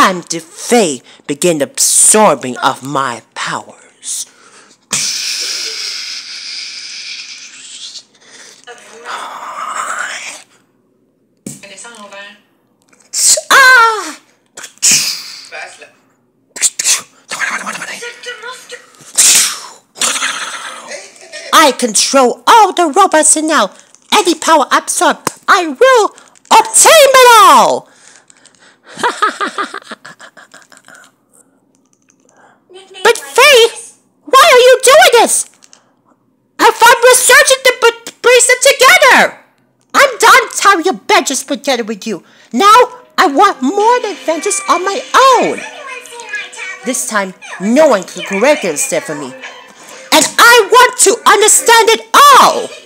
time the Fae begin absorbing of my powers. I control all the robots and now any power absorbed, I will obtain it all! But Faye, why are you doing this? I thought we're searching to brace it together! I'm done tying your badges together with you. Now I want more than vengeance on my own. This time, no one can correct it instead of me. And I want to understand it all!